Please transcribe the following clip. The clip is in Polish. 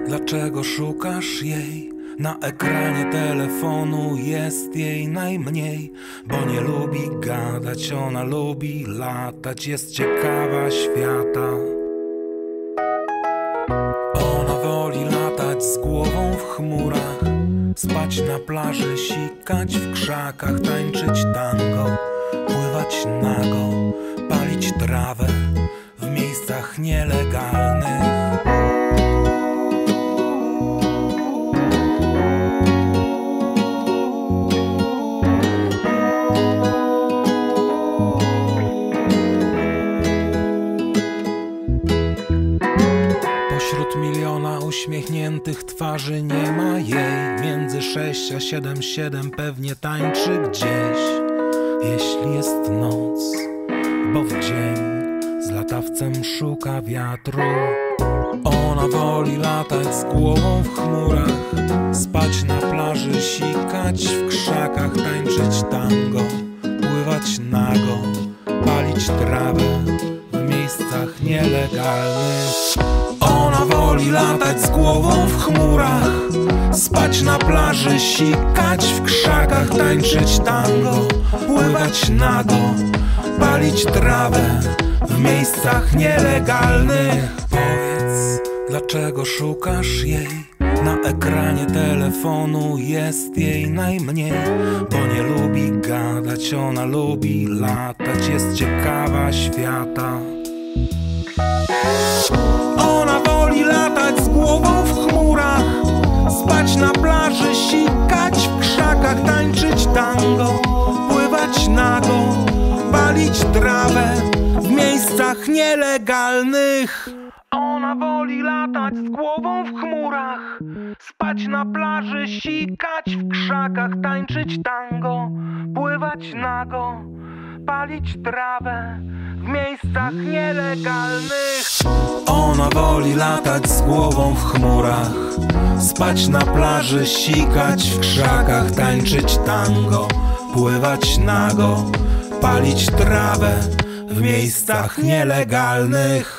Dlaczego szukasz jej? Na ekranie telefonu jest jej najmniej, bo nie lubi gadać, ona lubi latać, jest ciekawa świata. Ona woli latać z głową w chmurach, spać na plaży, sikać w krzakach, tańczyć tango, pływać nago, palić trawę w miejscach nielegalnych. Wśród miliona uśmiechniętych twarzy nie ma jej. Między 6 a 7 pewnie tańczy gdzieś. Jeśli jest noc, bo w dzień z latawcem szuka wiatru. Ona woli latać z głową w chmurach, spać na plaży, sikać w krzakach, tańczyć tango, pływać nago, palić trawę w miejscach nielegalnych. Ona woli latać z głową w chmurach, spać na plaży, sikać w krzakach, tańczyć tango, pływać nago, palić trawę w miejscach nielegalnych. Powiedz, dlaczego szukasz jej? Na ekranie telefonu jest jej najmniej, bo nie lubi gadać, ona lubi latać, jest ciekawa świata. Ona woli latać z głową w chmurach, spać na plaży, sikać w krzakach, tańczyć tango, pływać nago, palić trawę w miejscach nielegalnych. Ona woli latać z głową w chmurach, spać na plaży, sikać w krzakach, tańczyć tango, pływać nago, palić trawę w miejscach nielegalnych. Ona woli latać z głową w chmurach, spać na plaży, sikać w krzakach, tańczyć tango, pływać nago, palić trawę w miejscach nielegalnych.